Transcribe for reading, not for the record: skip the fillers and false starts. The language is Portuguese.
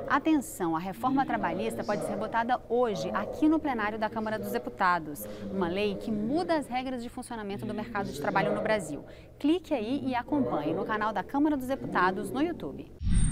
Atenção, a reforma trabalhista pode ser votada hoje, aqui no plenário da Câmara dos Deputados. Uma lei que muda as regras de funcionamento do mercado de trabalho no Brasil. Clique aí e acompanhe no canal da Câmara dos Deputados no YouTube.